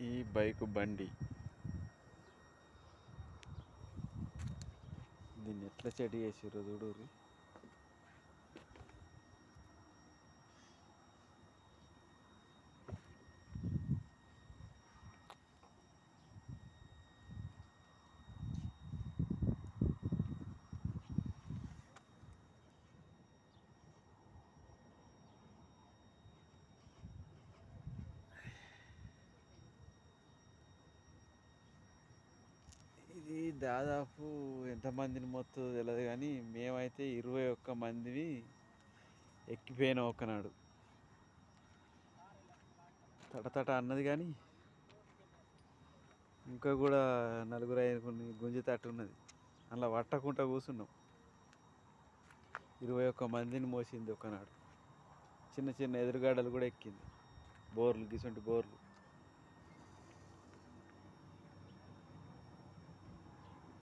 ఈ బైక్ బండి దీన్ని ఎట్లా చెడి చేసిర్రో చూడుర్రి. ఇది దాదాపు ఎంతమందిని మొత్తం తెలియదు కానీ మేమైతే 21 మందిని ఎక్కిపోయినాం ఒకనాడు. తటతట అన్నది కానీ ఇంకా కూడా 4-5 గుంజి తట్టు ఉన్నది. అలా పట్టకుండా కూర్చున్నాం. 21 మందిని మోసింది ఒకనాడు. చిన్న చిన్న ఎదురుగాడలు కూడా ఎక్కింది. బోర్లు గిసుంటి బోర్లు.